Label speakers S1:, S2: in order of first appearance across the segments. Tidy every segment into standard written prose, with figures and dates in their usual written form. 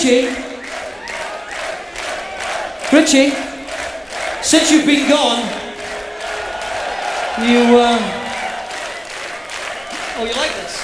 S1: Richie, since you've been gone, oh, you like this?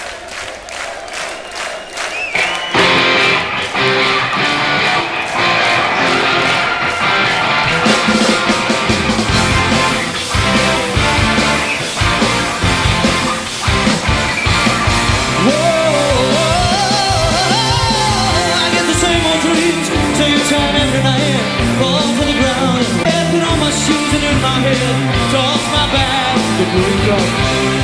S2: Shoes and in my head, toss my bag, the blue dog.